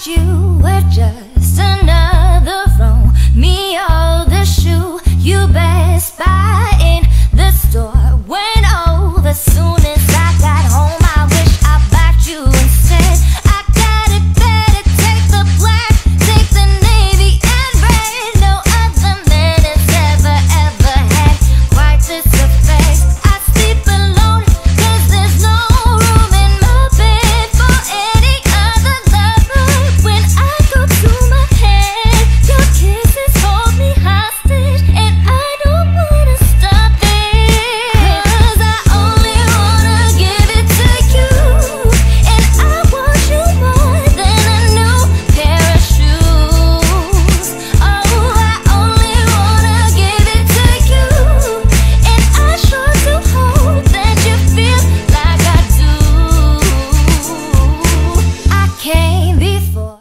Thought you were just another from me or the shoe you best buy in the store. Went over soon as I got home. I wish I backed you instead. I got it better. Take the black, take the navy and red. No other man has ever had quite this effect. I sleep alone 'cause there's no room in my bed for any other lover. When I go to my head, your kisses hold me hostage, and I don't wanna stop it. 'Cause I only wanna give it to you, and I want you more than a new pair of shoes. Oh, I only wanna give it to you, and I sure do hope that you feel like I do. I came before,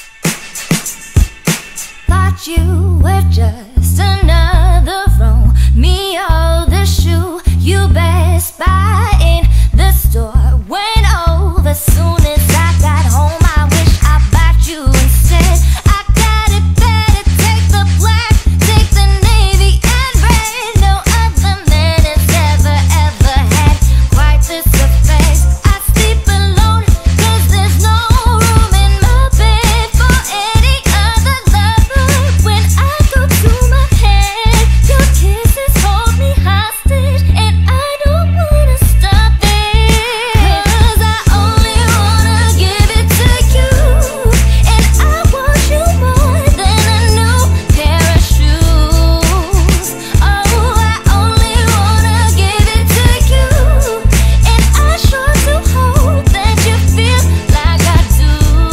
thought you were just another from me or the shoe you best buy in the store. Went over soon as I got home. I wish I backed you instead. I got it better. Take the black, take the navy and red. No other man has ever had quite this effect. I sleep alone 'cause there's no room in my bed for any other lover. When I go to my head, your kisses hold me hostage, and I don't wanna stop it. 'Cause I only wanna give it to you, and I want you more than a new pair of shoes. Oh, I only wanna give it to you, and I sure do hope that you feel like I do.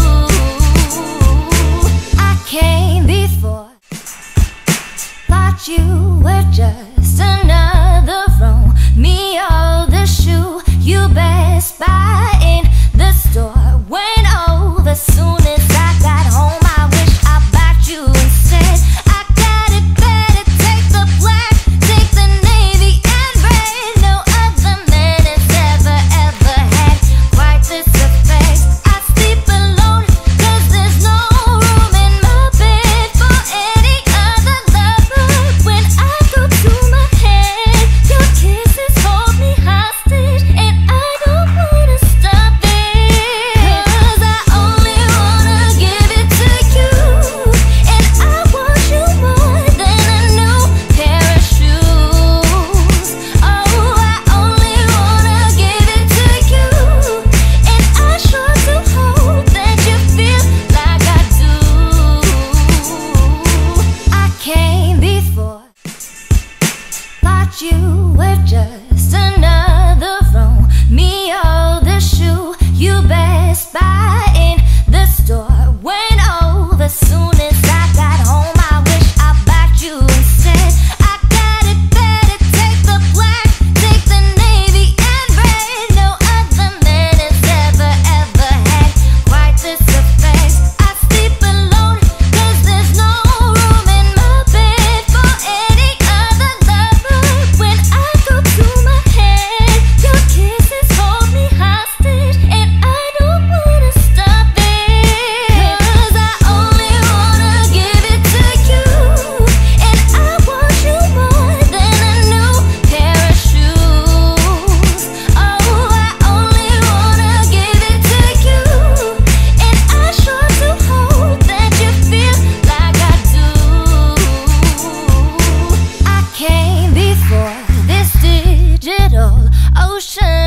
I came before, thought you were just another from me or the shoe you best buy in the store. Went over soon as I got home. I wish I backed you instead. I got it better. Take the black, take the navy and red. No other man has ever had quite this effect. I sleep alone 'cause there's no room in my bed for any other lover. When I go to my head, your kisses hold me hostage, and I don't wanna stop it. 'Cause I only wanna give it to you, and I want you more than a new pair of shoes. Oh, I only wanna give it to you, and I sure do hope that you feel like I do. I came before, thought you were just another from me or the shoe you best buy in the store. Went over soon as I got home. I wish I backed you instead. I got it better. Take the black, take the navy and red. No other man has ever had quite this effect. I sleep alone 'cause there's no room in my bed for any other lover. When I go to my head, your kisses hold me hostage, and I don't wanna stop it. 'Cause I only wanna give it to you, and I want you more than a new pair of shoes. Oh, I only wanna give it to you, and I sure do hope that you feel like I do. I came before this digital ocean